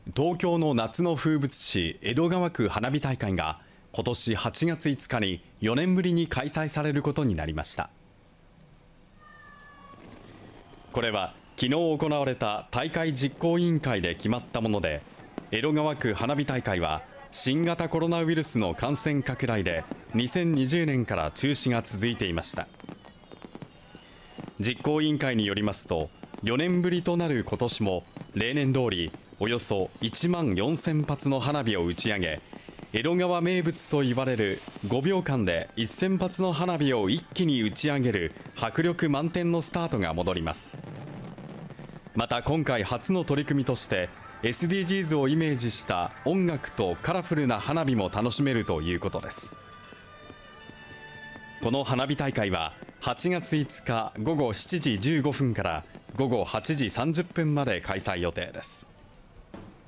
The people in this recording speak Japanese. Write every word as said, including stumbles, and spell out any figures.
東京の夏の風物詩江戸川区花火大会が今年はちがついつかによねんぶりに開催されることになりました。これは昨日行われた大会実行委員会で決まったもので、江戸川区花火大会は新型コロナウイルスの感染拡大でにせんにじゅうねんから中止が続いていました。実行委員会によりますと、よねんぶりとなる今年も例年通りおよそいちまんよんせんぱつの花火を打ち上げ、江戸川名物と言われるごびょうかんでせんぱつの花火を一気に打ち上げる迫力満点のスタートが戻ります。また今回初の取り組みとして エスディージーズ をイメージした音楽とカラフルな花火も楽しめるということです。この花火大会ははちがついつかごごしちじじゅうごふんからごごはちじさんじゅっぷんまで開催予定です。